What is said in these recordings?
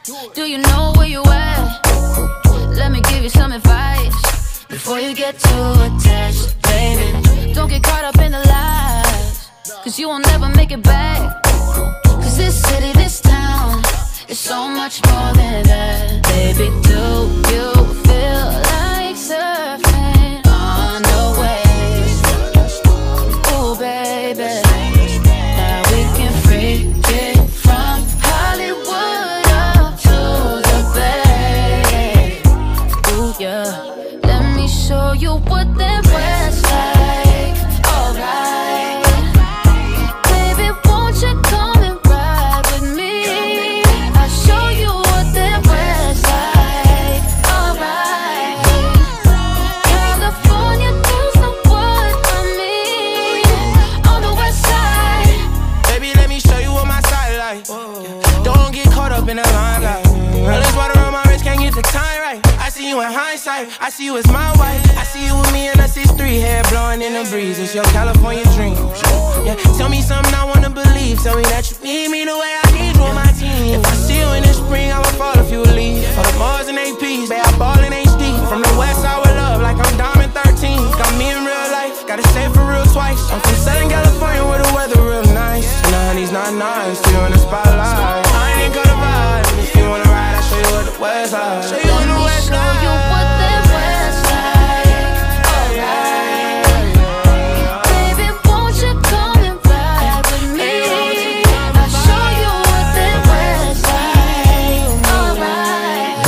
Do you know where you at? Let me give you some advice before you get too attached, baby. Don't get caught up in the lies, cause you won't never make it back. Cause this city, this town, is so much more than that. Baby, do you feel like surfing on the waves? Ooh, baby, now we can freak it from Hollywood up to the Bay. Ooh, yeah, let me show you what that west like. Alright, baby, won't you come and ride with me? I'll show you what that west like. Alright, California girls know what I mean. On the west side, baby, let me show you what my side like. Don't get caught up in the limelight. All this water on my wrist, can't get the time right. I see you in hindsight, I see you as my wife. I see you with me and us is three, hair blowing in the breeze. It's your California dream. Yeah, tell me something I wanna believe. Tell me that you need me the way I need you on my team. If I see you in the spring, I would fall if you would leave. For the Mars and APs, babe, I ball in HD. From the west side with love, like I'm Diamond 13. Got me in real life, gotta say it for real twice. I'm from Southern California where the weather real nice. And the honey's not nice, still in the spotlight. I ain't gonna vibe, if you wanna ride, I'll show you what the west side. Show you on the west side. show you what that west like. Alright, baby, won't you come and ride with me? I'll show you what that west like. Alright,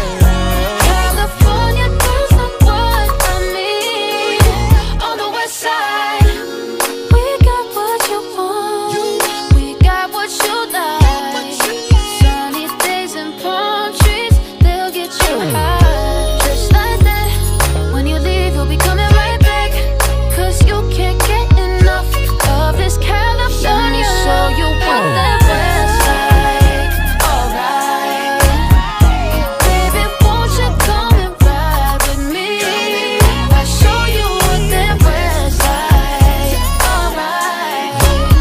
California girls know what I mean. On the west side, we got what you want, we got what you like. Sunny days and palm trees, they'll get you high. Just like that, when you leave, you'll be coming right back. Cause you can't get enough of this California. Let me show you what that west like. Alright, baby, won't you come and ride with me? I'll show you what that west like. Alright,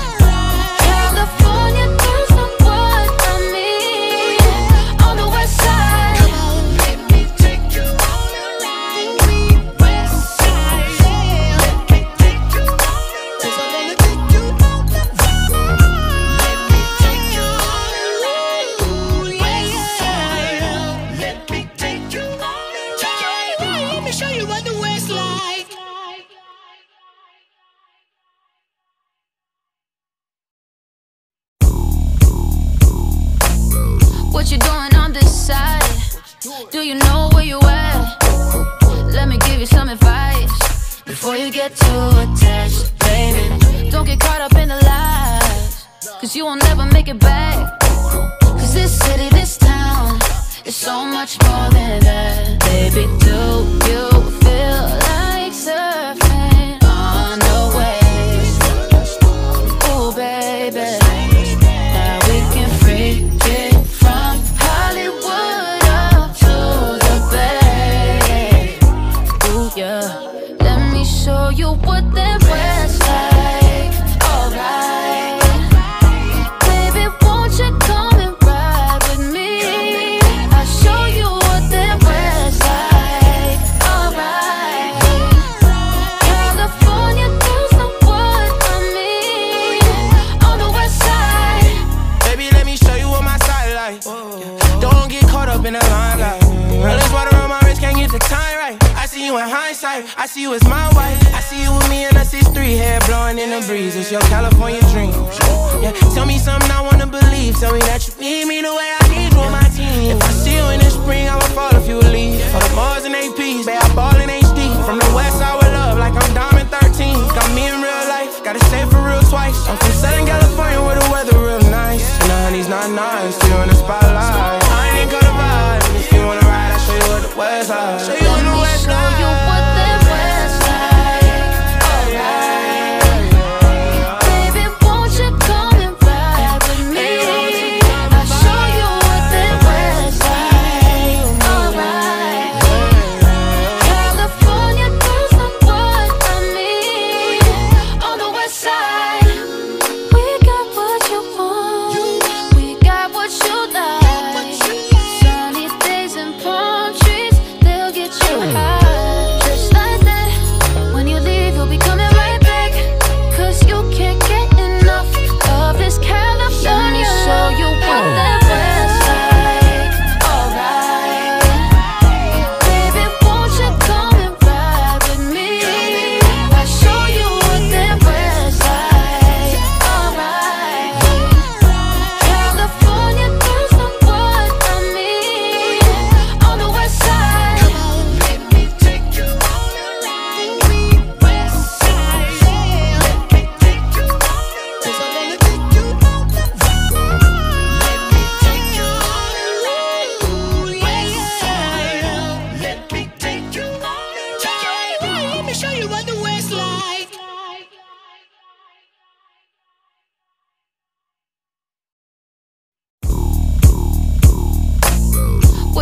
California girls know what I mean. On the west side, Let me take you on a ride, west side. Let me take you on a ride, 'cause I wanna take you out the fire. Let me take you on a ride, west side. Let me take you on a ride. Let me show you what the west like. what you doing on this side? Do you know where you at? Let me give you some advice before you get too attached, baby. Don't get caught up in the lies, cause you won't never make it back. Cause this city, this town, is so much more than that. Baby, do you feel like surfing on the waves? Ooh, baby, now we can freak it from Hollywood up to the Bay. Ooh, yeah, let me show you what that west like. Alright, baby, won't you come and ride with me? I'll show you what that west like. Alright, California girls know what I mean. On the west side, Baby, let me show you what my side like. Don't get caught up in the limelight. All this water on my wrist, can't get the time right. I see you in hindsight, I see you as my wife. I see you with me and us is three, hair blowing in the breeze. It's your California dream. Yeah, tell me something I wanna believe. Tell me that you need me the way I need you on my team. If I see you in the spring, I would fall if you would leave. For the Mars and APs, babe, I ball in HD. From the west side with love, like I'm Diamond 13. Got me in real life, gotta say it for real twice. I'm from Southern California where the weather real nice. And the honey's not nice, still in the spotlight. I ain't gonna vibe, if you wanna ride, I'll show you what the west side. Show you on the west show side. you what that west like. Alright, baby, won't you come and ride with me? I'll show you what that west like. Alright, California girls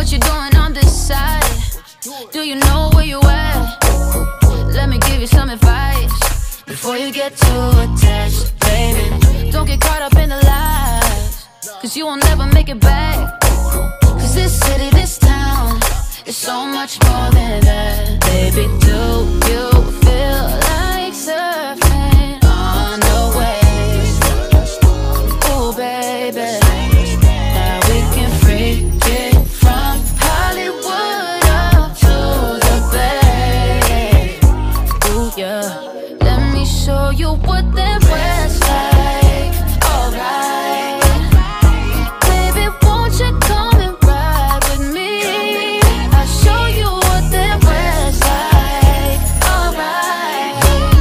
What you doing on this side? Do you know where you at? Let me give you some advice before you get too attached, baby. Don't get caught up in the lies, cause you will never make it back. Cause this city, this town, is so much more than that. Baby, do you feel like surfing on the waves? Ooh, baby, now we can freak it from Hollywood up to the Bay. Ooh, yeah, let me show you what that West like. Alright, baby, won't you come and ride with me? I'll show you what that West like. Alright,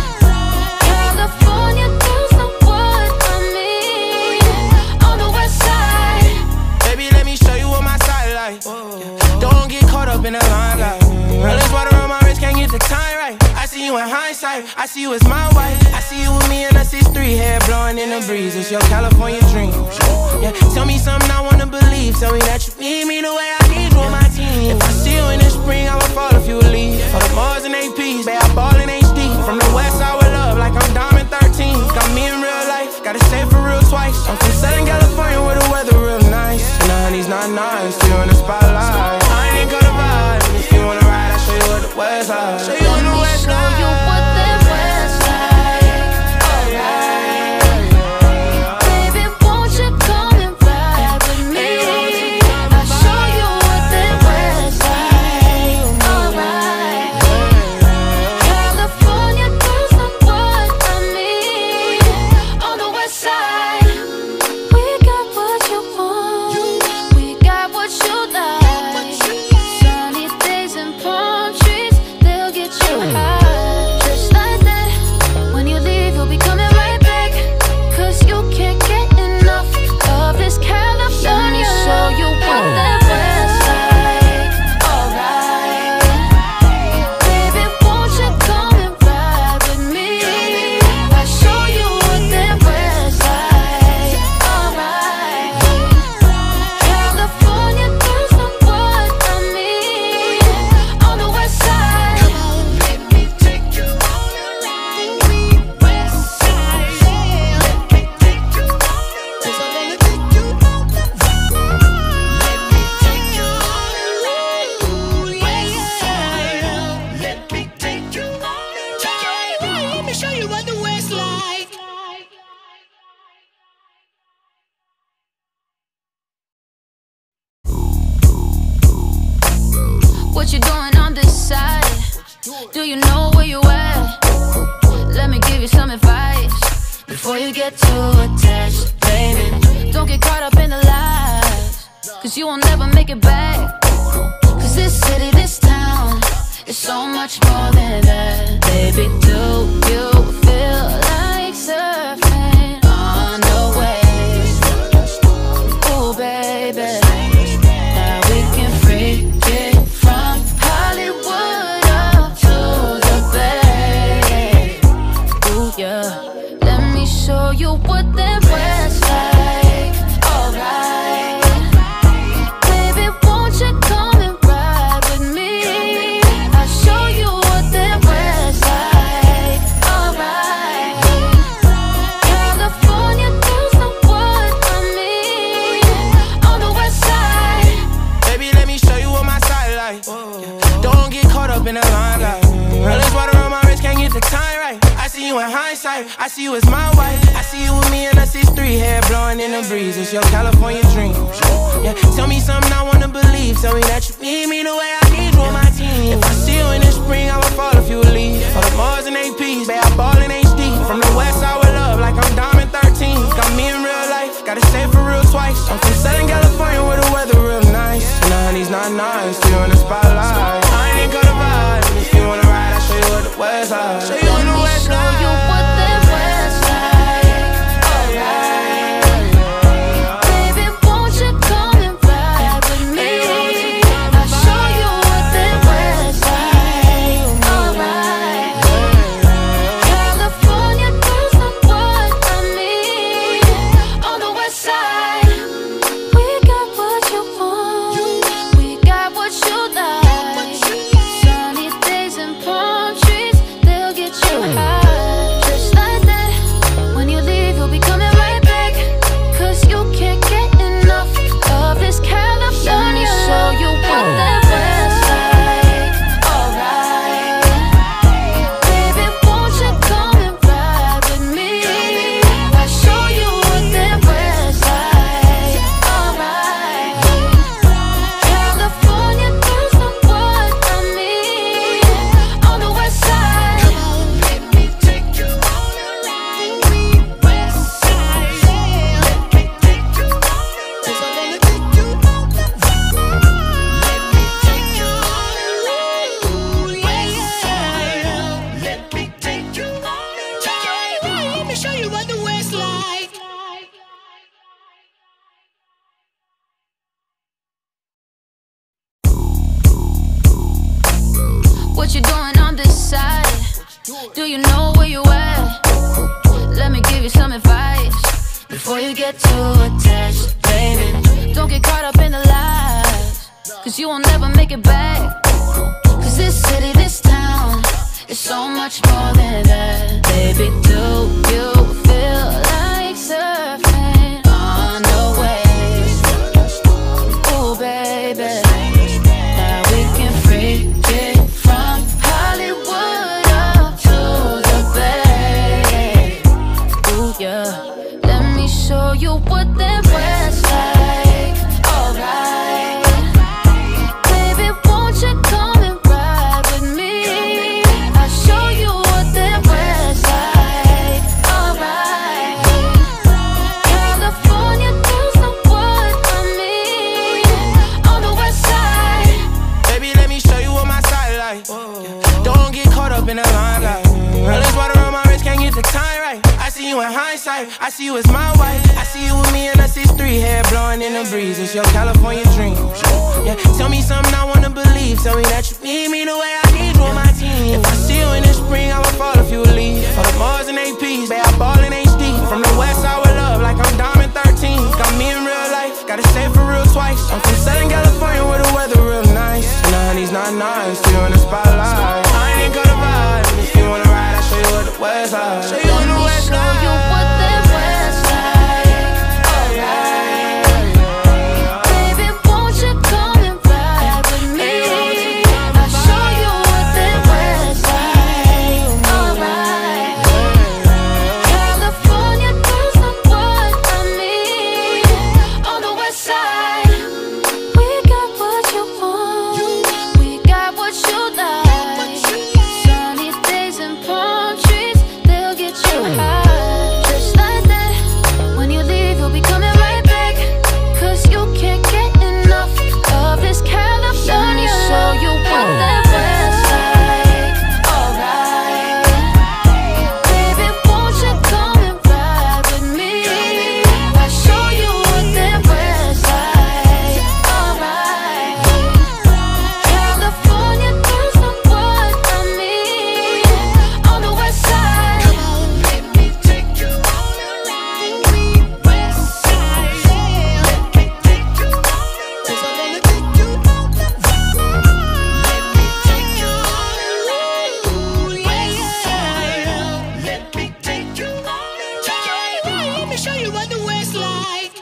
California girls know what I mean. On the West side, Baby, let me show you what my side like. Don't get caught up in the limelight. All this water on my wrist, can't get the time right. I see you in hindsight, I see you as my wife. I see you with me and us, it's 3 hair blowing in the breeze. It's your California dream. Yeah, tell me something I wanna believe. Tell me that you need me the way I need you on my team. If I see you in the spring, I would fall if you would leave. For the Mars and APs, babe, I ball in HD. From the west side with love, like I'm Diamond 13. Got me in real life, gotta say it for real twice. I'm from Southern California where the weather real nice. And the honey's not nice, still in the spotlight. I ain't gonna vibe, if you wanna ride, I'll show you what the west side. Show you on the west show side. you what that West like. Alright, baby, won't you come and ride with me? I'll show you what that West like. Alright, California girls know what I mean. On the West side, we got what you want, we got what you like. Sunny days and palm trees, they'll get you high. Just like that, when you leave, you'll be coming right back. Cause you can't get enough of this California. Let me show you what that West like. Alright, baby, won't you come and ride with me? I'll show you what that West like. Alright, California girls know what I mean. On the West side, Let me take you on a ride. West side, let me take you on a ride. 'Cause I wanna take you on the road. Let me take you on a ride. West side, let me take you on a ride. Let me show you what the West like. what you doing on this side? Do you know where you at? Let me give you some advice before you get too attached, baby. Don't get caught up in the lies, cause you will never make it back. Cause this city, this town, is so much more than that. Baby, do you feel like surfing on the waves? Ooh, baby, now we can freak it from Hollywood up to the Bay. Ooh, yeah, let me show you what that West like. Alright, baby, won't you come and ride with me? I'll show you what that West like. Alright, California girls know what I mean. On the West side, Baby, let me show you what my side like. Don't get caught up in the limelight. All this water on my wrist, can't get the time right. I see you in hindsight, I see you as my wife. I see you with me and us, it's 3 hair blowing in the breeze. It's your California dream. Yeah, tell me something I wanna believe. Tell me that you need me the way I need you on my team. If I see you in the spring, I would fall if you would leave. For the Mars and APs, babe, I ball in HD. From the west side with love, like I'm Diamond 13. Got me in real life, gotta say it for real twice. I'm from Southern California where the weather real nice. And the honey's not nice, still in the spotlight. I ain't gonna vibe, if you wanna ride, I'll show you what the West side. Show you on the West show side. you what that West like. Alright, baby, won't you come and ride with me? I'll Do you know where you at? Let me give you some advice before you get too attached, baby. Don't get caught up in the lies, cause you won't never make it back. Cause this city, this town, is so much more than that. Baby, do you feel like surfing on the waves? Ooh, baby, now we can freak it from Hollywood up to the Bay. Ooh, yeah, let me show you what that West like. Alright, baby, won't you come and ride with me? I'll show you what that West like. Alright, California girls know what I mean. On the West side, Baby, let me show you what my side like. Don't get caught up in the limelight. Let's water on my wrist, can't get the time right. I see you in hindsight, I see you as my wife. I see you with me and us, it's three hair blowing in the breeze. It's your California dream. Yeah, tell me something I wanna believe. Tell me that you need me the way I need you on my team. If I see you in the spring, I would fall if you would leave. For the Mars and APs, babe, I ball in HD. From the west side with love, like I'm Diamond 13. Got me in real life, gotta say it for real twice. I'm from Southern California where the weather real nice. And the honey's not nice, still in the spotlight. I ain't gonna ride, if you wanna ride, I'll show you what the west side. Show you on the west show side. you what that West like. Alright, baby, won't you come and ride with me? I'll show you what that West like. Alright, California girls know what I mean. On the West side, we got what you want, we got what you like. Sunny days and palm trees, they'll get you high. Just like that, when you leave, you'll be coming right back. Cause you can't get enough of this California. Let me show you what that West like. Alright, baby, won't you come and ride with me? I'll show you what that West like. Alright, California girls know what I mean. On the West side, Let me take you on a ride. West side, let me take you on a ride. 'Cause I wanna take you on the road. Let me take you on a ride. West side, let me take you on a ride. Let me show you what the West like.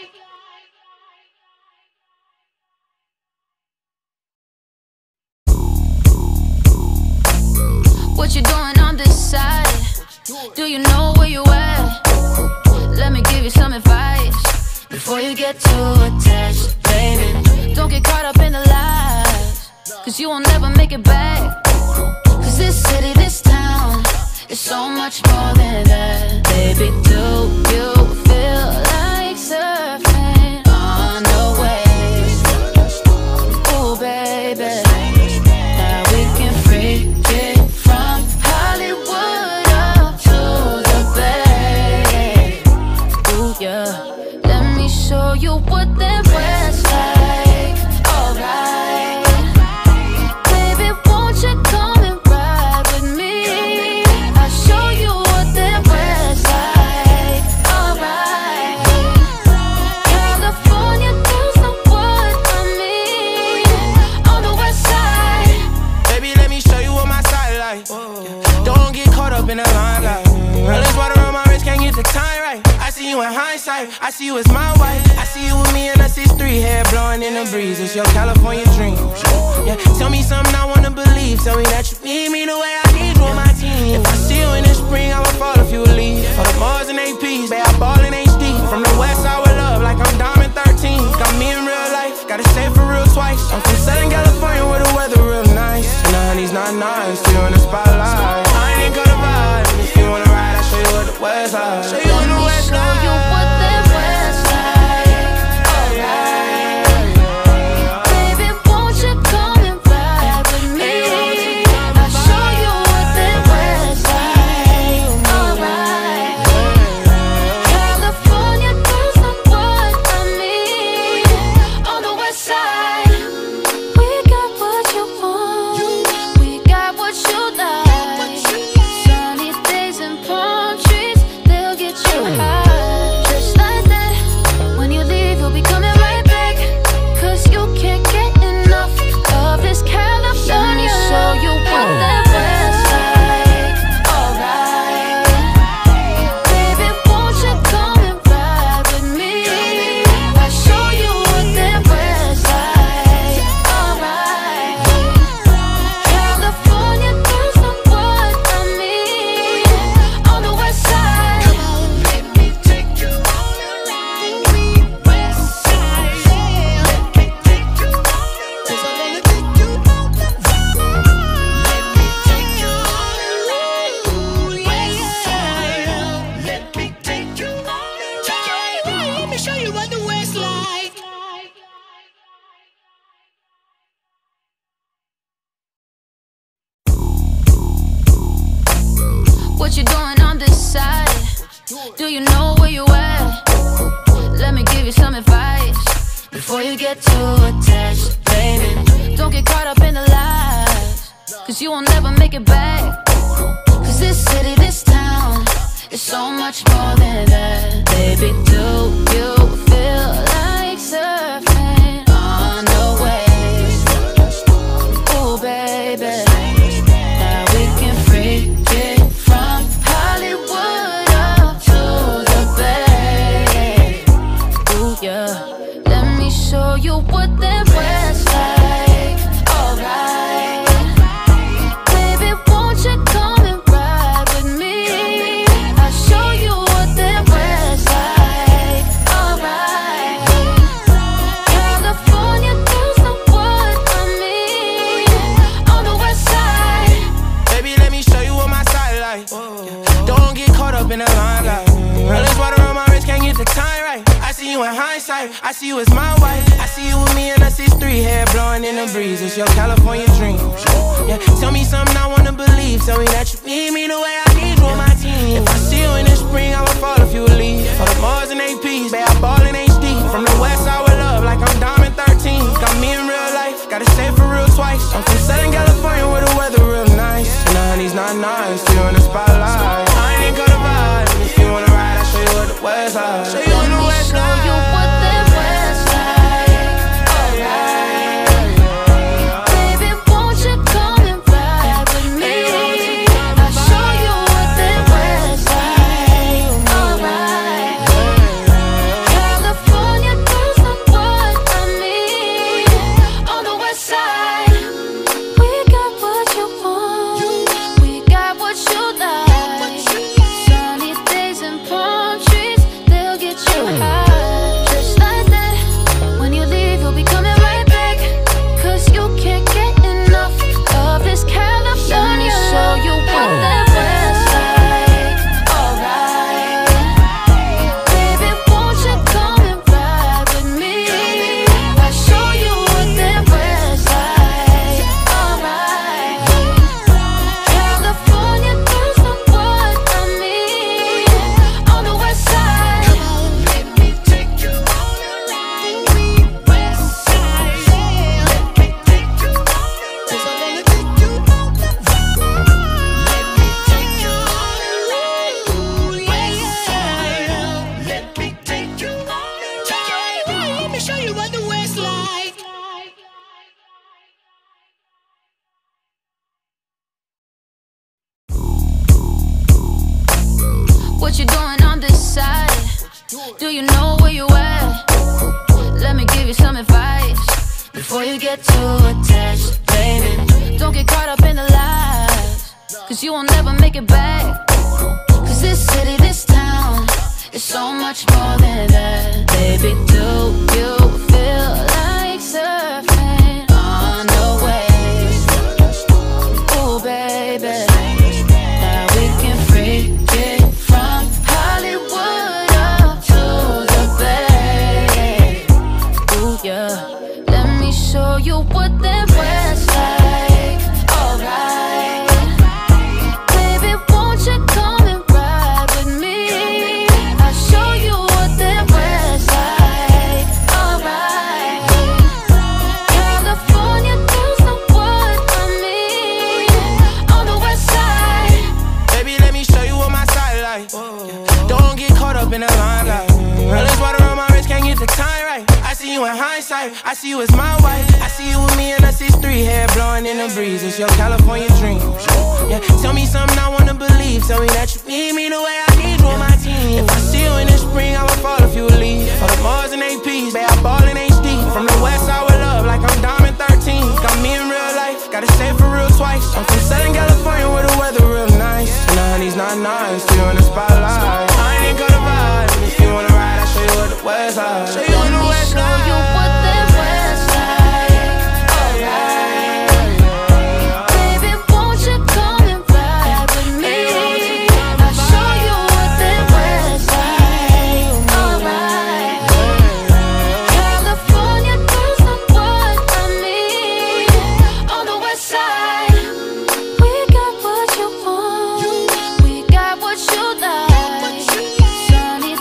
what you doing on this side? Do you know where you at? Let me give you some advice before you get too attached, baby. Don't get caught up in the lies, cause you won't never make it back. Cause this city, this town, is so much more than that. Baby, do you feel like surfing on the waves? Ooh, baby, now we can freak it from Hollywood up to the Bay. Ooh, yeah, let me show you what that West like. Alright, baby, won't you come and ride with me? I'll show you what that West like. Alright, California girls know what I mean. On the West side, Baby, let me show you what my side like. Don't get caught up in the limelight. Let's water on my wrist, can't get the time right. I see you in hindsight, I see you as my wife. I see you with me and us, it's three hair blowing in the breeze. It's your California dream. Yeah, tell me something I wanna believe. Tell me that you need me the way I need you on my team. If I see you in the spring, I would fall if you would leave. For the Mars and APs, babe, I ball in HD. From the west side with love, like I'm Diamond 13. Got me in real life, gotta say it for real twice. I'm from Southern California where the weather real nice. And the honey's not nice, still in the spotlight. I ain't gonna ride, if you wanna ride, I'll show you what the West side. Show you on the west show side. you what that West like. Alright, baby, won't you come and ride with me? I'll show you what that West like. Alright, know where you at? Let me give you some advice before you get too attached, baby. Don't get caught up in the lies, cause you will never make it back. Cause this city, this town, is so much more than that. Baby, do you feel like surfing on the waves? Ooh, baby, now we can freak it from Hollywood up to the Bay. Ooh, yeah, let me show you what that west like. Alright, baby, won't you come and ride with me? I'll show you what that west like. Alright, California girls know what I mean. On the west side, Baby, let me show you what my side like. Don't get caught up in the limelight. All this water on my wrist, can't get the time right. I see you in hindsight, I see you as my wife. I see you with me and us is three, hair blowing in the breeze. It's your California dream. Yeah, tell me something I wanna believe. Tell me that you need me the way I need you on my team. If I see you in the spring, I would fall if you would leave. For the Mars and APs, babe, I ball in HD. From the west side with love, like I'm Diamond 13. Got me in real life, gotta say it for real twice. I'm from Southern California where the weather real nice. And the honey's not nice, still in the spotlight. I ain't gonna vibe. If you wanna ride, I'll show you what the west side. Show you on the west show side. you what that west like. Alright, baby, won't you come and ride with me? I'll show you what that west like. Alright, California girls know what I mean. On the west side, we got what you want, we got what you like. Sunny days and palm trees, they'll get you high. Just like that, when you leave, you'll be coming right back. Cause you can't get enough of this California. Show you what that west like. Alright, baby, won't you come and ride with me? I'll show you what that west like. Alright, California girls know what I mean. On the west side, Let me take you on a ride. West side, let me take you on a ride. 'Cause I wanna take you out the fire. Let me take you on a ride. West side, let me take you on a ride. Let me show you what the West like. what you doing on this side? Do you know where you at? Let me give you some advice before you get too attached, baby. Don't get caught up in the lies, cause you will never make it back. Cause this city, this town, is so much more than that. Baby, do you feel like surfing on the waves? Ooh, baby, now we can freak it from Hollywood up to the Bay. Ooh, yeah, let me show you what that west like. Alright, baby, won't you come and ride with me? I'll show you what that west like. Alright, California girls know what I mean. On the west side, Baby, let me show you what my side like. Don't get caught up in the limelight. All this water on my wrist, can't get the time right. I see you in hindsight, I see you as my wife. I see you with me and us is three, hair blowing in the breeze. It's your California dream. Yeah, tell me something I wanna believe. Tell me that you need me the way I need you on my team. If I see you in the spring, I would fall if you would leave. For the Mars and APs, babe, I ball in HD. From the west side with love, like I'm Diamond 13. Got me in real life, gotta say it for real twice. I'm from Southern California where the weather real nice. And the honey's not nice, still in the spotlight. I ain't gonna vibe. If you wanna ride, I'll show you what the west side. Show you on the west show side. you what that west like. Alright, baby, won't you come and ride with me? I'll show you what that west like. Alright, California girls know what I mean. On the west side, we got what you want, we got what you like. Sunny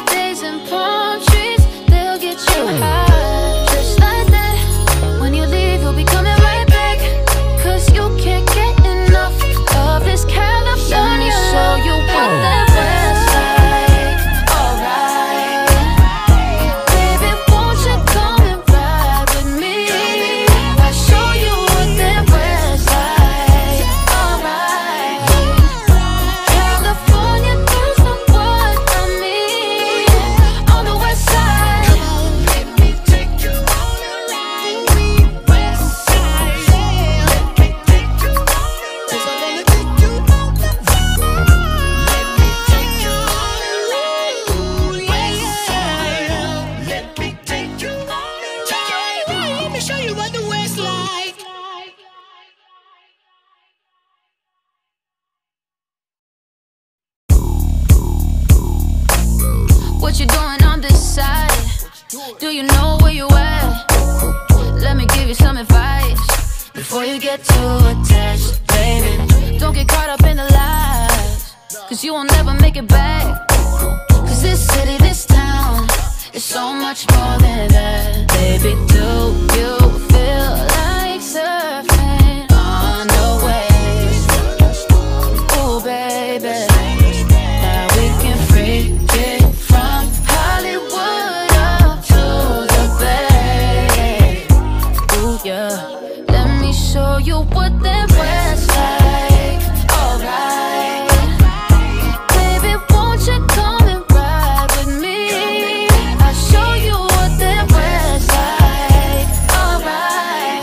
Do you know where you at? Let me give you some advice before you get too attached, baby. Don't get caught up in the lies, cause you will never make it back. Cause this city, this town, is so much more than that. Baby, do you feel like surfing on the waves? Ooh, baby, now we can freak it from Hollywood up to the Bay. Ooh, yeah, let me show you what that West like. Alright, baby, won't you come and ride with me? I'll show you what that West like. Alright,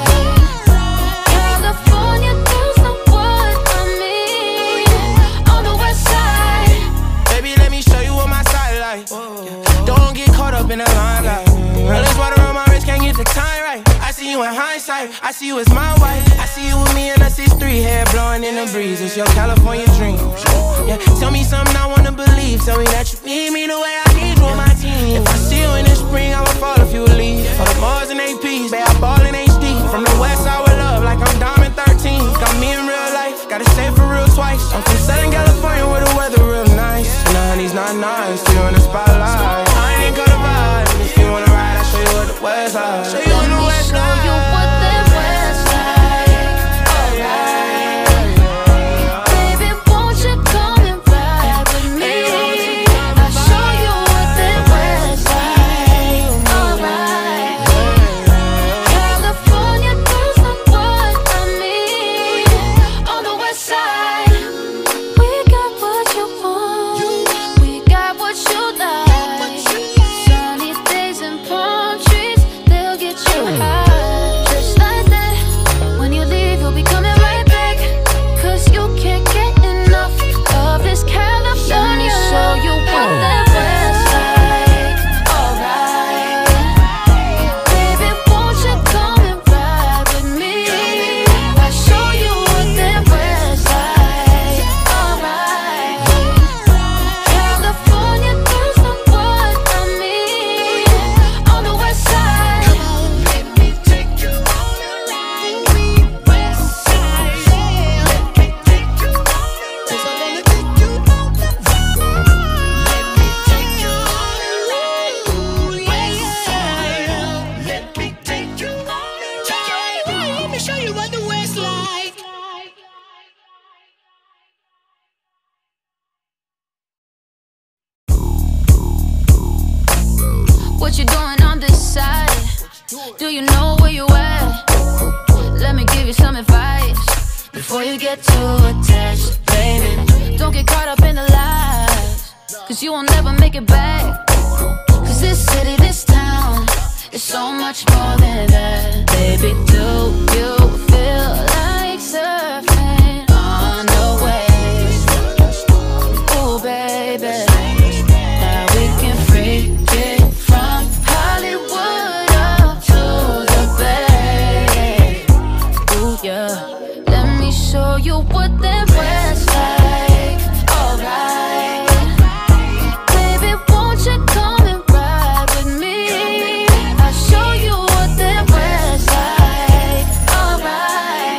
California girls know what I mean. On the West side, Baby, let me show you what my side like. Don't get caught up in the limelight. Let's water on my wrist, can't get the time right. I see you in hindsight, I see you as my wife. I see you with me and us, it's 3 hair blowing in the breeze. It's your California dream. Yeah, tell me something I wanna believe. Tell me that you need me the way I need you on my team. If I see you in the spring, I would fall if you would leave. For the Mars and APs, babe, I ball in HD. From the west side with love, like I'm Diamond 13. Got me in real life, gotta say it for real twice. I'm from Southern California where the weather real nice. And the honey's not nice, still in the spotlight. I ain't even gonna vibe, and if you wanna ride, I'll show you what the west side. Show you on the west show side. you what that West like. Alright, baby, won't you come and ride with me? I'll show you what that West like. Alright, California girls know what I mean. On the West side, we got what you want, we got what you like. Sunny days and palm trees, they'll get you high. Just like that, when you leave, you'll be coming right back. Cause you can't get enough of this California. Let me show you what that West like. Alright, baby, won't you come and ride with me? I'll show you what that West like. Alright, California girls know what I mean. On the West side, Let me take you on a ride. West side, let me take you on a ride. 'Cause I wanna take you on the ride. Let me take you on a ride. West side, let me take you on a ride. Let me show you what the West like. what you doing on this side? Do you know where you at? Let me give you some advice before you get too attached, baby. Don't get caught up in the lies, cause you will never make it back. Cause this city, this town, is so much more than that. Baby, do you feel like surfing on the waves? Ooh, baby, now we can freak it from Hollywood up to the Bay. Ooh, yeah, let me show you what that West like. Alright, baby, won't you come and ride with me? I'll show you what that West like. Alright,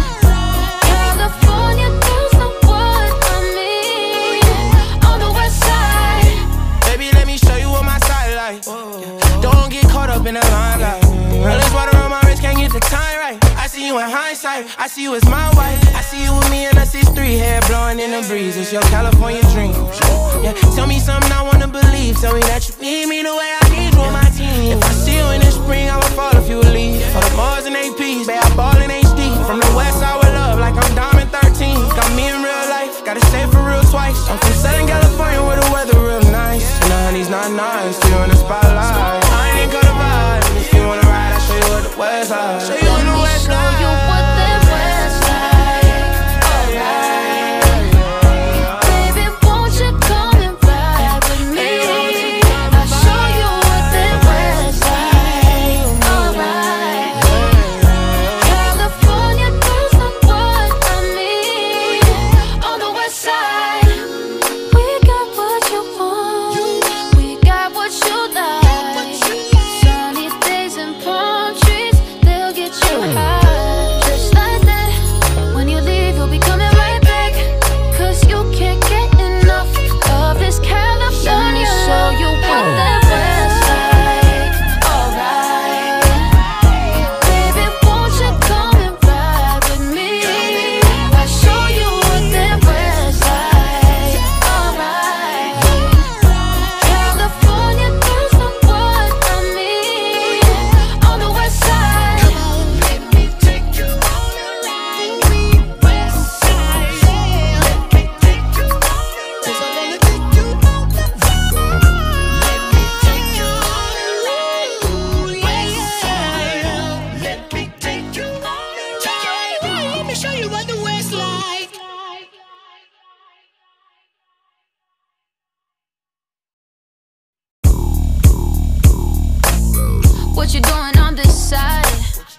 California girls know what I mean. On the West side, Baby, let me show you what my side like. Don't get caught up in the limelight. Let's water on my wrist, can't get the time right. I see you in hindsight, I see you as my wife. I see you with me and us, it's 3 hair blowing in the breeze. It's your California dream. Yeah, tell me something I wanna believe. Tell me that you need me the way I need you on my team. If I see you in the spring, I would fall if you would leave. For the Mars and APs, babe, I ball in HD. From the west side with love, like I'm Diamond 13. Got me in real life, gotta say it for real twice. I'm from Southern California where the weather real nice. And the honey's not nice, still in the spotlight. I ain't gonna vibe, and if you wanna ride, I'll show you what the West side. Show you on the West show side. you what that West like. Alright, baby, won't you come and ride with me? I'll show you what that West like. Alright, California girls know what I mean. On the West side, we got what you want, we got what you like.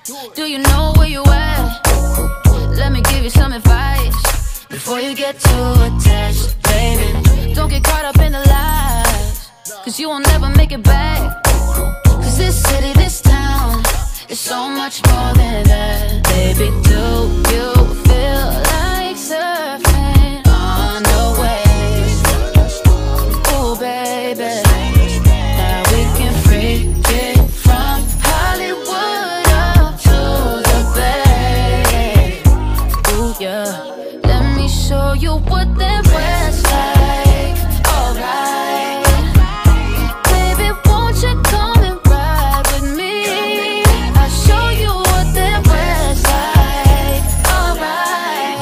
Do you know where you at? Let me give you some advice before you get too attached, baby. Don't get caught up in the lies, cause you will never make it back. Cause this city, this town, is so much more than that. Baby, do you feel like surfing on the waves? Ooh, baby, now we can freak it from Hollywood up to the Bay. Ooh, yeah, let me show you what that West like. Alright, baby, won't you come and ride with me? I'll show you what that West like. Alright,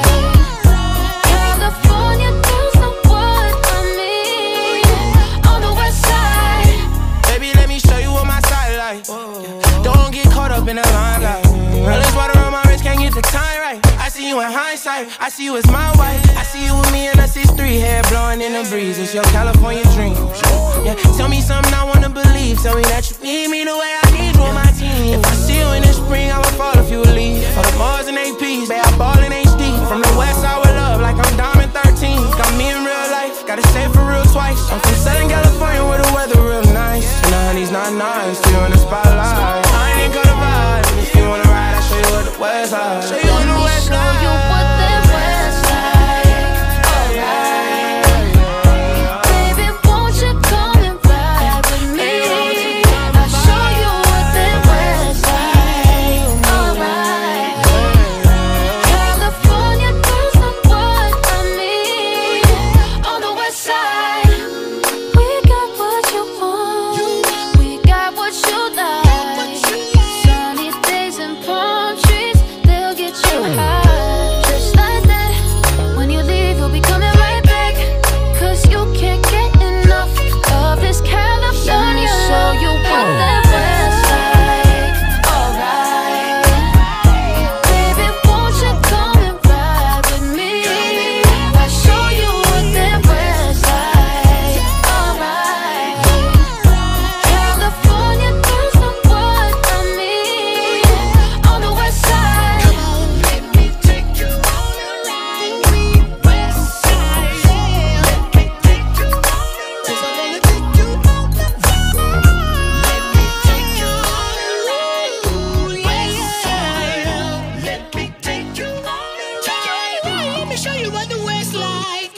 California girls know what I mean. On the West side, Baby, let me show you what my side like. Don't get caught up in the limelight. All this water on my wrist, can't get the time right. I see you in hindsight, I see you as my wife. I see you with me and us is three, hair blowing in the breeze. It's your California dream. Yeah, tell me something I wanna believe. Tell me that you need me the way I need you on my team. If I see you in the spring, I would fall if you would leave. For the Mars and APs, babe, I ball in HD. From the west side with love, like I'm Diamond 13. Got me in real life, gotta say it for real twice. I'm from Southern California where the weather real nice. And the honey's not nice, still in the spotlight. I ain't gonna vibe, and if you wanna ride, I'll show you what the west side. Show you on the west show side. you what that West like. Alright, baby, won't you come and ride with me? I'll show you what that West like. Alright, California girls know what I mean. On the West side, we got what you want, we got what you like. Sunny days and palm trees, they'll get you high. Just like that, when you leave, you'll be coming right back. Cause you can't get enough of this California. Let me show you what that West like. Alright, baby, won't you come and ride with me? I'll show you what that West like. Alright, California girls know what I mean. On the West side, Let me take you on a ride. West side, let me take you on a ride. 'Cause I wanna take you on the road. Let me take you on a ride. West side, let me take you on a ride. Let me show you what the West like.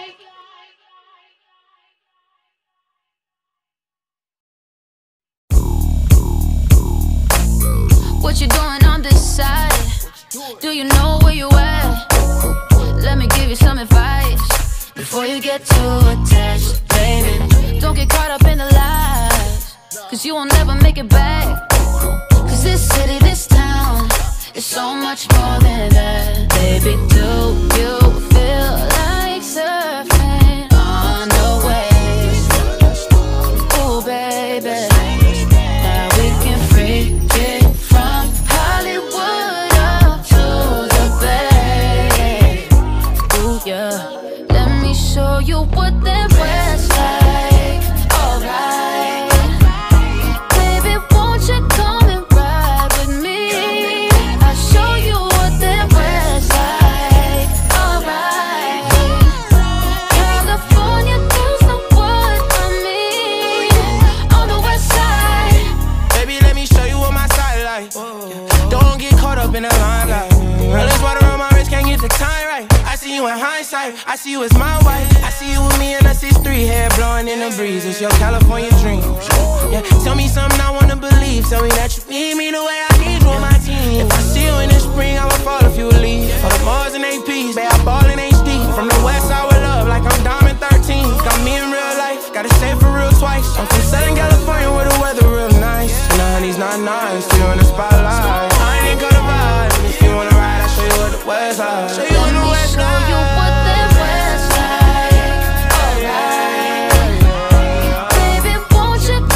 what you doing on this side? Do you know where you at? Let me give you some advice before you get too attached, baby. Don't get caught up in the lies, cause you will never make it back. Cause this city, this town, is so much more than that. Baby, do you feel like surfing on the waves? Ooh, baby, now we can freak it from Hollywood up to the Bay. Ooh, yeah, let me show you what that West like. Alright, baby, won't you come and ride with me? I'll show you what that West like. Alright, California girls know what I mean. On the West side, Baby, let me show you what my side like. Don't get caught up in the limelight. All this water on my wrist, can't get the time right. I see you in hindsight, I see you as my wife. I see you with me and us is three, hair blowing in the breeze. It's your California dream. Yeah, tell me something I wanna believe. Tell me that you need me the way I need you on my team. If I see you in the spring, I would fall if you would leave. For the Mars and APs, babe, I ball in HD. From the west side with love, like I'm Diamond 13. Got me in real life, gotta say it for real twice. I'm from Southern California where the weather real nice. And the honey's not nice, still in the spotlight. I ain't gonna vibe, and if you wanna ride, I'll show you what the West side. Show you on the West show side. you what that West like. Alright, baby, won't you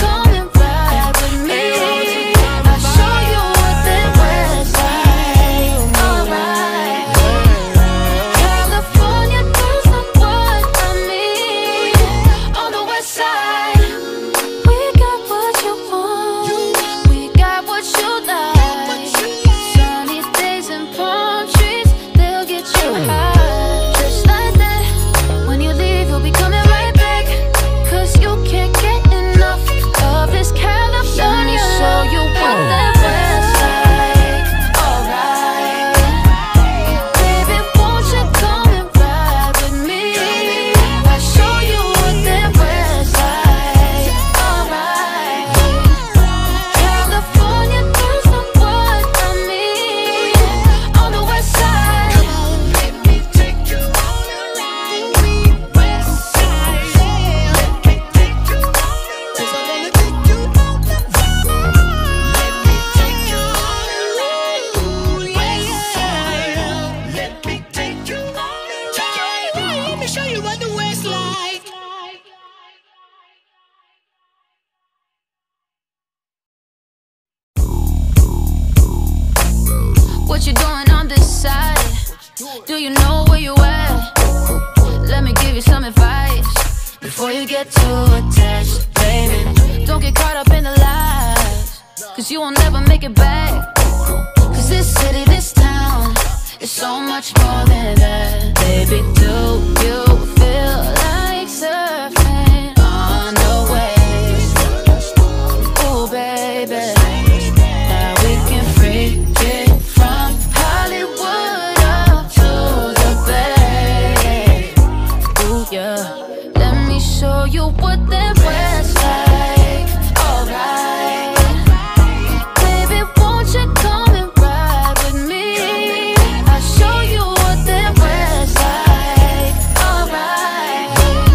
you doing on this side? Do you know where you at? Let me give you some advice before you get too attached, baby. Don't get caught up in the lies, cause you will never make it back. Cause this city, this town, is so much more than that. Baby, do you feel like surfing on the waves? Ooh, baby, now we can freak it from Hollywood up to the Bay. Ooh, yeah, let me show you what that west like. Alright, baby, won't you come and ride with me? I'll show you what that west like. Alright,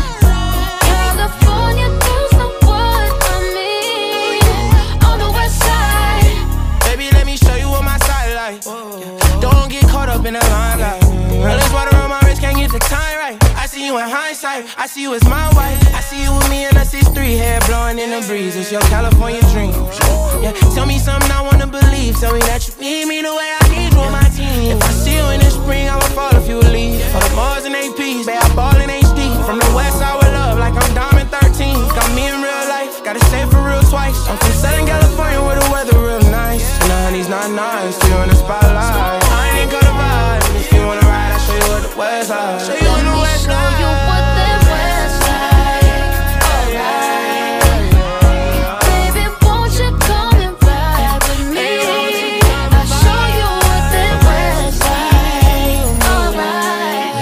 California does know what I mean. On the west side, Baby, let me show you what my side like. Don't get caught up in the limelight. All this water on my wrist, can't get the time right. I see you in hindsight, I see you as my wife. I see you with me and us is three, hair blowing in the breeze. It's your California dream. Yeah, tell me something I wanna believe. Tell me that you need me the way I need you on my team. If I see you in the spring, I would fall if you would leave. For the Mars and APs, babe, I ball in HD. From the west side with love, like I'm Diamond 13. Got me in real life, gotta say it for real twice. I'm from Southern California where the weather real nice. And the honey's not nice, still in the spotlight. I ain't gonna vibe, if you wanna ride, I'll show you what the west side. Show you on the west show side. you what that west like. Alright, baby, won't you come and ride with me? I'll show you what that west like. Alright,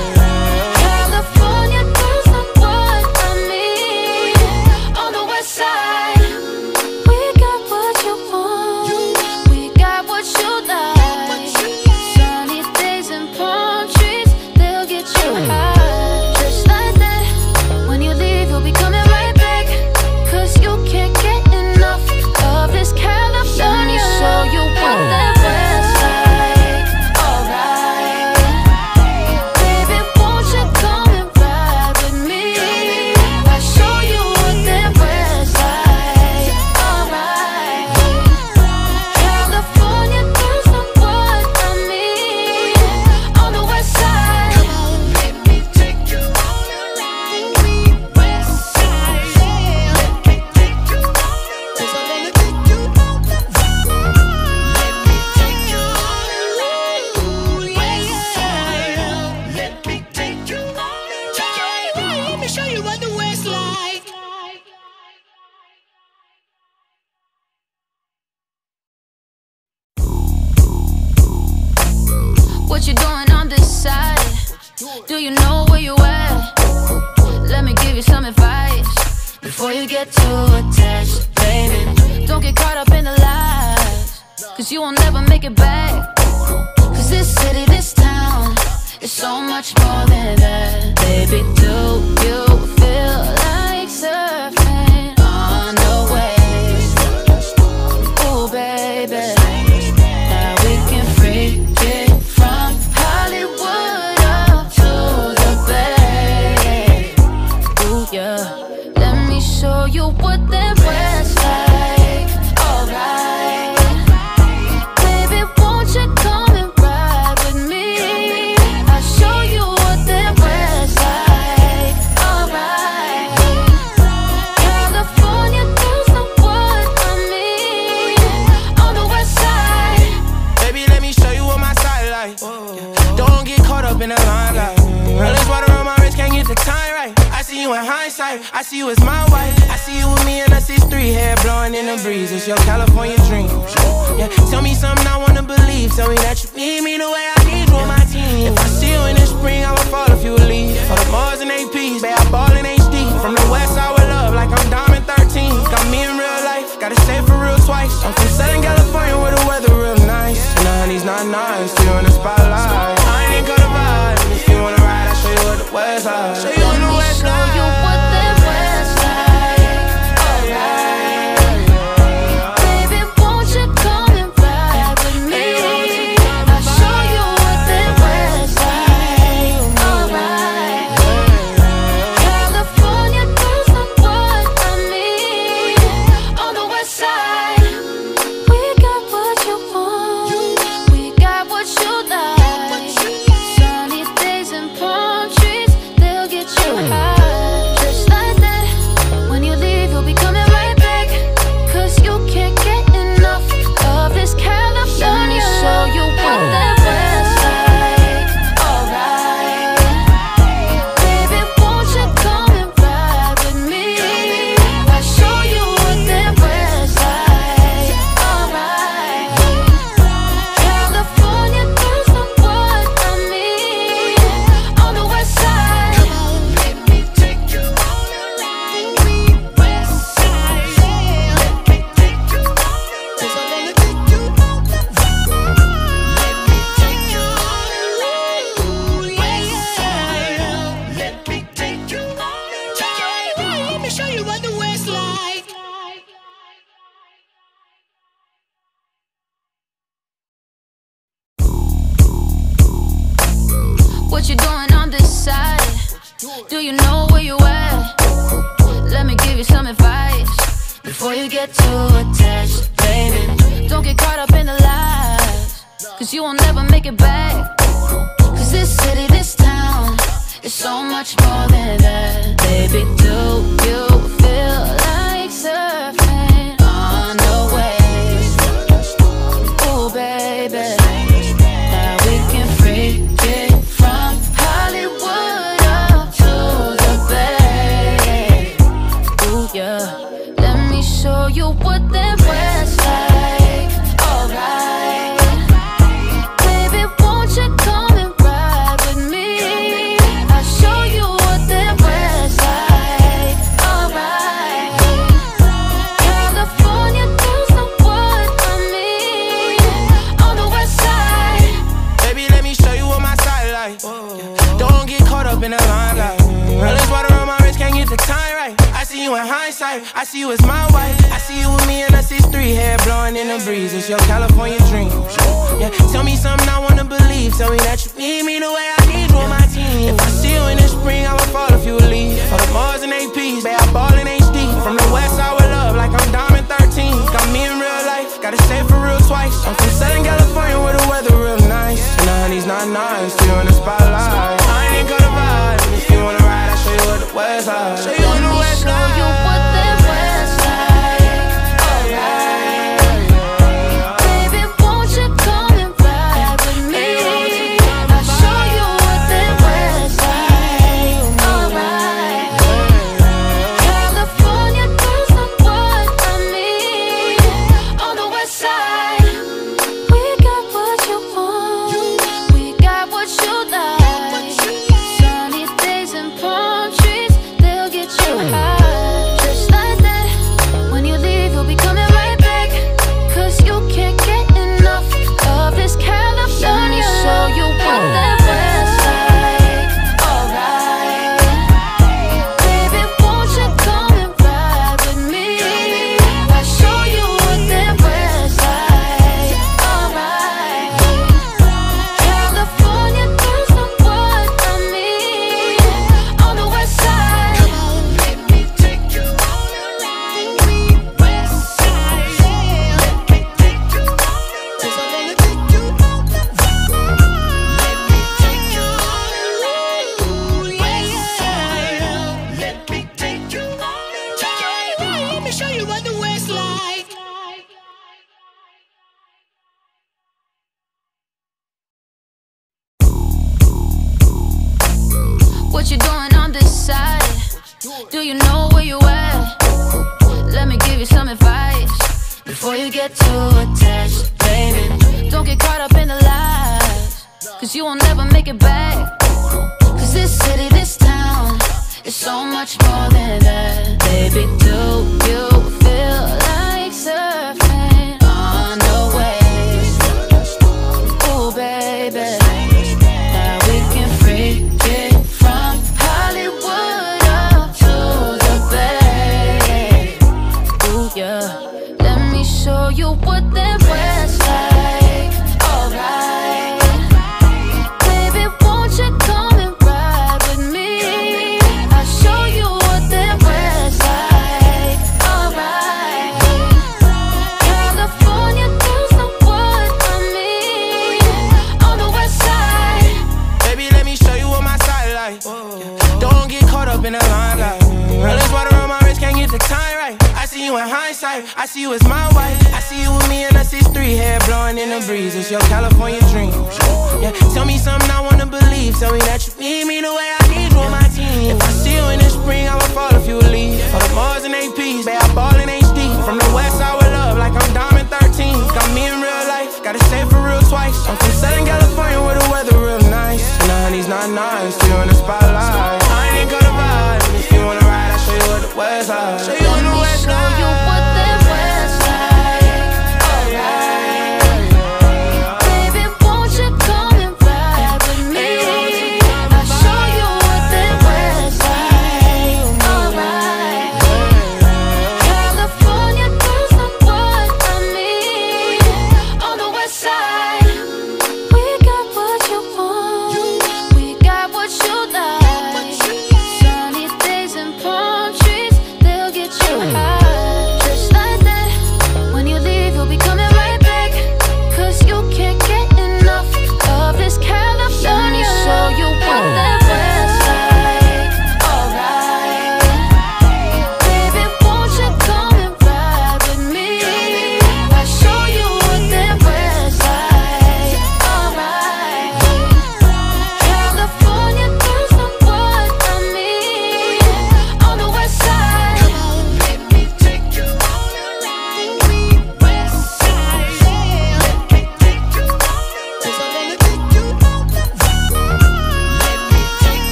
California does know what I mean. On the west side, we got what you want, we got what you like. Sunny days and palm trees, they'll get you high. Just like that, when you leave, you'll be coming right back. Cause you can't get enough of this California. Show you what that west like. Alright, baby, won't you come and ride with me? I'll show you what that west like. Alright, California does know what I mean. On the west side, Let me take you on a ride. West side, let me take you on a ride. 'Cause I wanna take you out the fire. Let me take you on a ride. West side, let me take you on a ride. Let me show you what the West like. what you doing on this side? Do you know where you at? Let me give you some advice before you get too attached, baby. Don't get caught up in the lies, cause you will never make it back. Cause this city, this town, is so much more than that. Baby, do you feel like surfing on the waves? Ooh, baby, now we can freak it from Hollywood up to the Bay. Ooh, yeah, let me show you what that west like. Alright, baby, won't you come and ride with me? I'll show you what that west like. Alright, California does know what I mean. On the west side, Baby, let me show you what my side like. Don't get caught up in the limelight. All this water on my wrist, can't get the time right. I see you in hindsight, I see you as my wife. I see you with me and us is three, hair blowing in the breeze. It's your California dream. Yeah, tell me something I wanna believe. Tell me that you need me the way I need you on my team. If I see you in the spring, I would fall if you would leave. For the Mars and APs, babe, I ball in HD. From the west side with love, like I'm Diamond 13. Got me in real life, gotta say it for real twice. I'm from Southern California where the weather real nice. And the honey's not nice, still in the spotlight. I ain't gonna vibe, if you wanna ride, I'll show you what the west side. Show you on the west show side. you what that west like. Alright, baby, won't you come and ride with me? I'll show you what that west like. Alright, California does know what I mean. On the west side, Do you know where you at? Let me give you some advice before you get too attached, baby. Don't get caught up in the lies, cause you won't never make it back. Cause this city, this town, is so much more than that. Baby, do you feel like surfing on the waves? Ooh, baby, now we can freak it from Hollywood up to the Bay. Ooh, yeah, let me show you what that West like. Alright, baby, won't you come and ride with me? I'll show you what that West like. Alright, California girls know what I mean. On the West side, Baby, let me show you what my side like. Don't get caught up in the limelight. Let's water on my wrist, can't get the time right. I see you in hindsight, I see you as my wife. I see you with me and us, it's 3 hair blowing in the breeze. It's your California dream. Yeah, tell me something I wanna believe. Tell me that you need me the way I need you on my team. If I see you in the spring, I would fall if you would leave. For the Mars and APs, babe, I ball in HD. From the West side with love, like I'm Diamond 13. Got me in real life, gotta say it for real twice. I'm from Southern California where the weather real nice. And the honey's not nice, still in the spotlight. I ain't gonna vibe, and if you wanna ride, I'll show you what the West side. Show you on the West show side. you what that West like. Alright, baby, won't you come and ride with me? I'll show you what that West like. Alright, California girls know what I mean. On the West side, we got what you want, we got what you like. Sunny days and palm trees, they'll get you high. Just like that, when you leave, you'll be coming right back. Cause you can't get enough of this California. Let me show you what that West like. Alright, baby, won't you come and ride with me? I'll show you what that West like. Alright, California girls know what I mean. On the West side, Let me take you on a ride. West side, let me take you on a ride. 'Cause I wanna take you on the road. Let me take you on a ride. West side, let me take you on a ride. Let me show you what the West like. what you doing on this side? Do you know where you at? Let me give you some advice before you get too attached, baby. Don't get caught up in the lies, cause you won't never make it back. Cause this city, this town, is so much more than that. Baby, do you feel like surfing on the waves? Ooh, baby, now we can freak it from Hollywood up to the Bay. Ooh, yeah, let me show you what that West like. Alright, baby, won't you come and ride with me? I'll show you what that West like. Alright, California girls know what I mean. On the West side, Baby, let me show you what my side like. Don't get caught up in the limelight. Let's water on my wrist, can't get the time right. I see you in hindsight, I see you as my wife. I see you with me and us, it's 3 hair blowing in the breeze. It's your California dream. Yeah, tell me something I wanna believe. Tell me that you need me the way I need you on my team. If I see you in the spring, I would fall if you would leave. For the Mars and APs, babe, I ball in HD. From the West side with love, like I'm Diamond 13. Got me in real life, gotta say it for real twice. I'm from Southern California where the weather real nice. And the honey's not nice, still in the spotlight. I ain't gonna vibe, and if you wanna ride, I'll show you what the West side. Show you on the West show side. you what that West like. Alright, baby, won't you come and ride with me? I'll show you what that West like. Alright,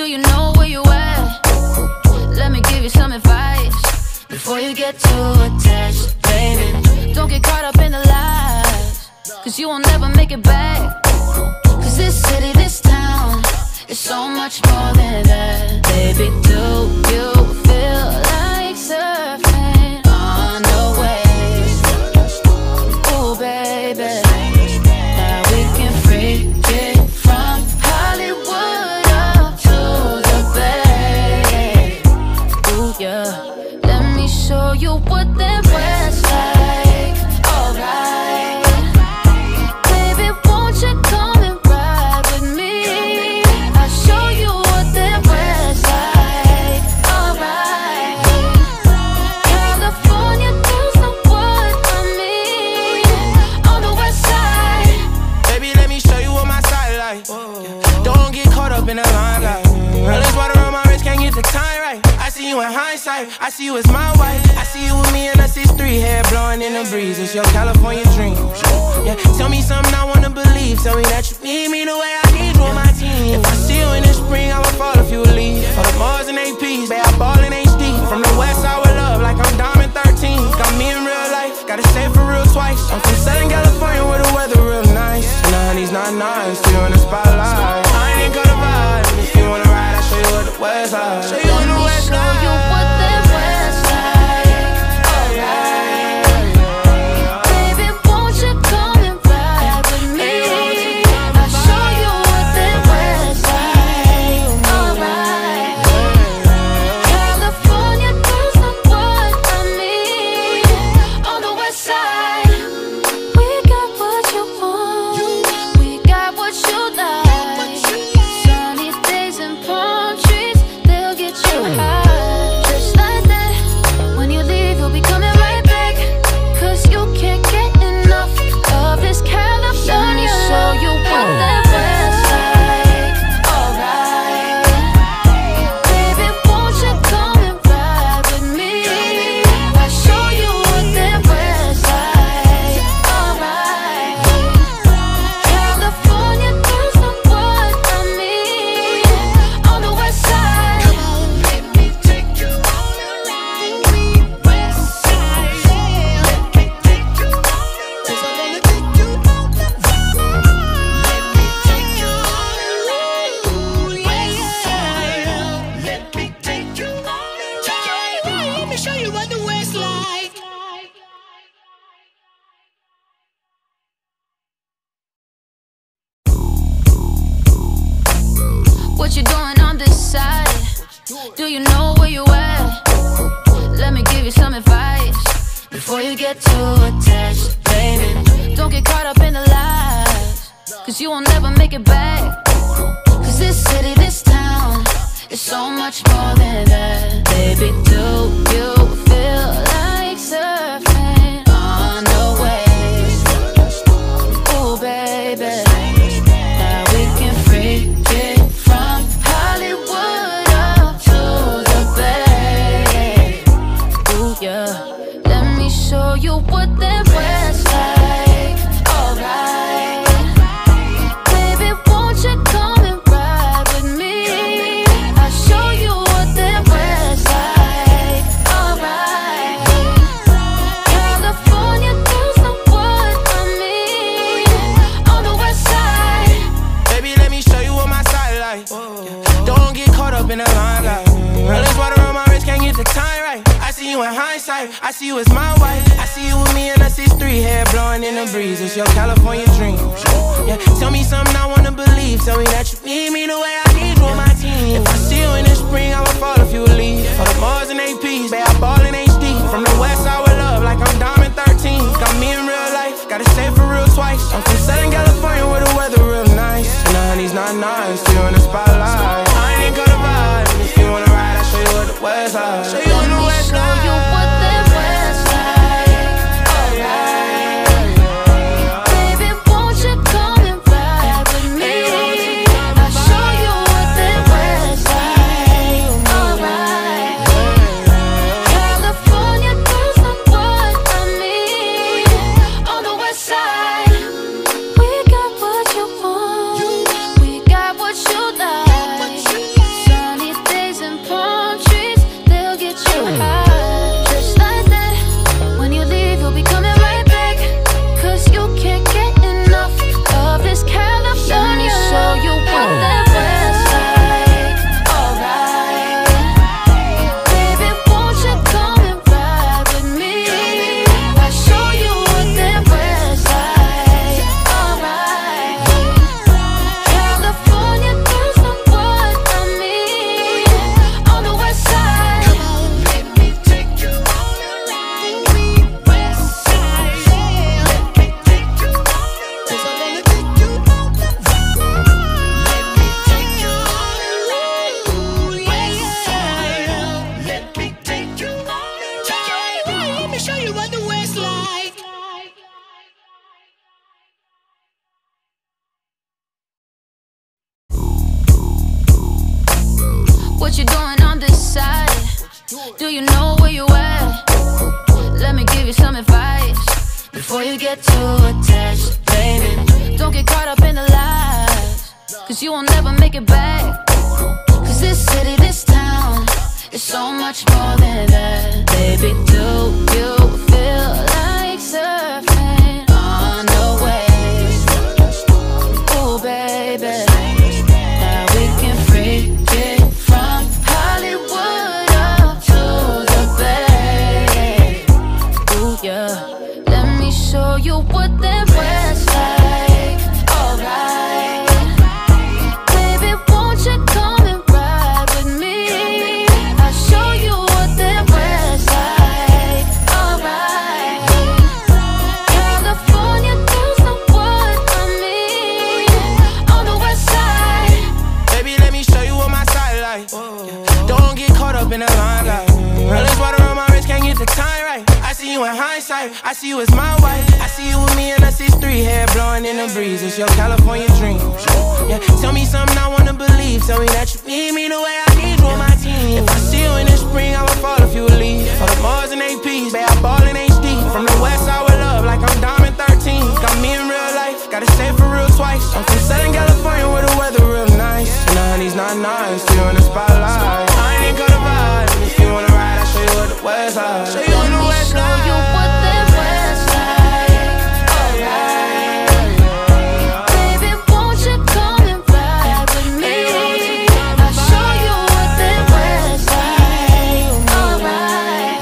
you know where you at? Let me give you some advice before you get too attached, baby. Don't get caught up in the lies, cause you will never make it back. Cause this city, this town, is so much more than that. Baby, do you feel like surfing on the waves? Ooh, baby, now we can freak it from Hollywood up to the Bay. Ooh, yeah, let me show you what that West like. Alright, baby, won't you come and ride with me? I'll show you what that West like. Alright, California girls know what I mean. On the West side, Baby, let me show you what my side like. Don't get caught up in the limelight. All this water on my wrist, can't get the time right. I see you in hindsight, I see you as my wife. I see you with me and us is three, hair blowing in the breeze. It's your California dream. Yeah, tell me something I wanna believe. Tell me that you need me the way I need you on my team. If I see you in the spring, I would fall if you would leave. For the Mars and APs, babe, I ball in HD. From the west side with love, like I'm Diamond 13. Got me in real life, gotta say it for real twice. I'm from Southern California where the weather real nice. And the honey's not nice, see you in the spotlight. I ain't gonna vibe, if you wanna ride, I'll show you what the west side. Show you on the west show side. you what that West like. Alright, baby, won't you come and ride with me? I'll show you what that West like. Alright, California girls know what I mean. On the West side, we got what you want, we got what you like. Sunny days and palm trees, they'll get you high. Just like that, when you leave, you'll be coming right back. Cause you can't get enough of this California. Let me show you what that West like. Alright, baby, won't you come and ride with me? I'll show you what that West like. Alright, California girls know what I mean. On the West side, Let me take you on a ride. West side, let me take you on a ride. 'Cause I wanna take you on the road. Let me take you on a ride. West side, let me take you on a ride. Let me show you what the West like. what you doing on this side? Do you know where you at? Let me give you some advice before you get too attached, baby. Don't get caught up in the lies, cause you will never make it back. Cause this city, this town, is so much more than that. Baby, do you feel like surfing on the waves? Ooh, baby, now we can freak it from Hollywood up to the Bay. Ooh, yeah, let me show you what that West like. Alright, baby, won't you come and ride with me? I'll show you what that West like. Alright, California girls know what I mean. On the West side, Baby, let me show you what my side like. Don't get caught up in the limelight. All this water on my wrist, can't get the time right. I see you in hindsight, I see you as my wife. I see you with me and us is three, hair blowing in the breeze. It's your California dream. Yeah, tell me something I wanna believe. Tell me that you need me the way I need you on my team. If I see you in the spring, I would fall if you would leave. For the Mars and APs, babe, I ball in HD. From the west side with love, like I'm Diamond 13. Got me in real life, gotta say it for real twice. I'm from Southern California where the weather real nice. And the honey's not nice, see you in the spotlight. I ain't gonna vibe, if you wanna ride, I'll show you what the West side. Show you on the West show side. you what that West like. Alright, baby, won't you come and ride with me? I'll show you what that West like. Alright, California girls know what I mean. On the West side, we got what you want, we got what you like. Do you know where you at? Let me give you some advice before you get too attached, baby. Don't get caught up in the lies, cause you will never make it back. Cause this city, this town, is so much more than that. Baby, do you feel like surfing on the waves? Ooh, baby, now we can freak it from Hollywood up to the Bay. Ooh, yeah, let me show you what that West like. Alright, baby, won't you come and ride with me? I'll show you what that West like. Alright, California girls know what I mean. On the West side, Baby, let me show you what my side like. Don't get caught up in the limelight. All this water on my wrist, can't get the time right. I see you in hindsight, I see you as my wife. I see you with me and us is three, hair blowing in the breeze. It's your California dream. Yeah, tell me something I wanna believe. Tell me that you need me the way I need you on my team. If I see you in the spring, I would fall if you would leave. For the Mars and APs, babe, I ball in HD. From the west side with love, like I'm Diamond 13. Got me in real life, gotta say it for real twice. I'm from Southern California where the weather real nice. And the honey's not nice, still in the spotlight. I ain't gonna vibe, if you wanna ride, I'll show you what the west side. Show you what the west show side. you what that West like. Alright, baby, won't you come and ride with me? I'll show you what that West like. Alright,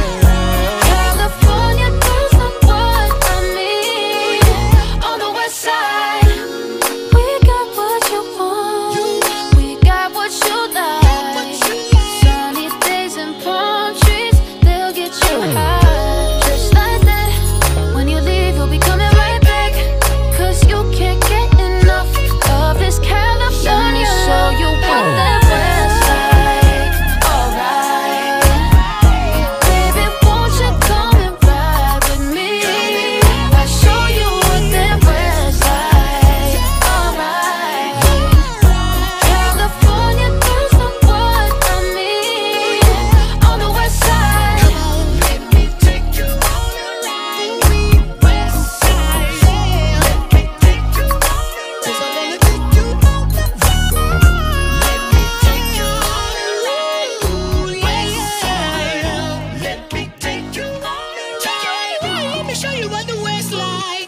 California girls know what I mean. On the West side, we got what you want, we got what you like. Sunny days and palm trees, they'll get you high. Just like that, when you leave, you'll be coming right back. Cause you can't get enough of this California. Let me show you what that West like. Alright, baby, won't you come and ride with me? I'll show you what that West like. Alright, California girls know what I mean. On the West side, Let me take you on a ride. West side, let me take you on a ride. 'Cause I wanna take you on the road. Let me take you on a ride. West side, let me take you on a ride. Let me show you what the West like.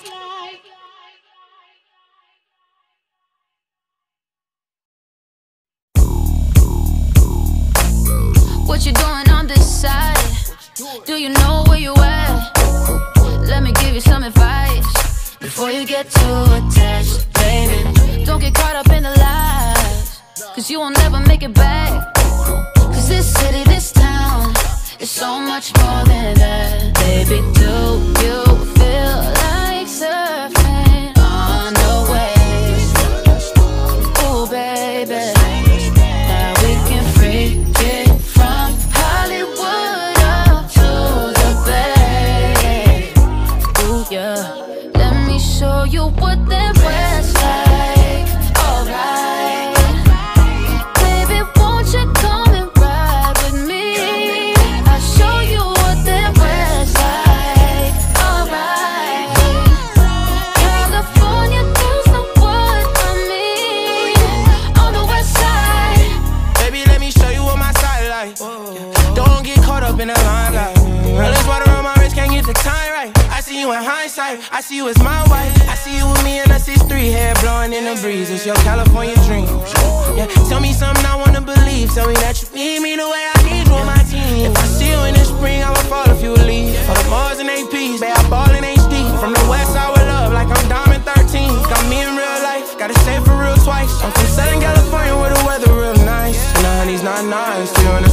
what you doing on this side? Do you know where you at? Let me give you some advice before you get too attached, baby. Don't get caught up in the lies, cause you will never make it back. Cause this city, this town, is so much more than that. Baby, do you feel like surfing on the waves? Ooh, baby, now we can freak it from Hollywood up to the Bay. Ooh, yeah, let me show you what that West like. Alright, baby, won't you come and ride with me? I'll show you what that West like. Alright, California girls know what I mean. On the West side, Baby, let me show you what my side like. Don't get caught up in the limelight. All this water on my wrist, can't get the time right. I see you in hindsight, I see you as my wife. I see you with me and us is three, hair blowing in the breeze. It's your California dream. Yeah, tell me something I wanna believe. Tell me that you need me the way I need you on my team. If I see you in the spring, I would fall if you would leave. For the Mars and APs, babe, I ball in HD. From the west side with love, like I'm Diamond 13. Got me in real life, gotta say it for real twice. I'm from Southern California where the weather real nice. And the honey's not nice, still in